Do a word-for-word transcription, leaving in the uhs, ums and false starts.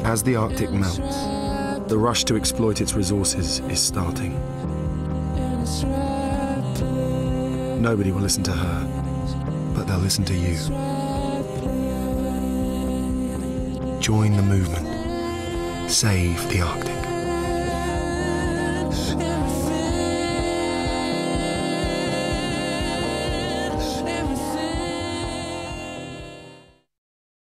As the Arctic melts, the rush to exploit its resources is starting. Nobody will listen to her, but they'll listen to you. Join the movement. Save the Arctic.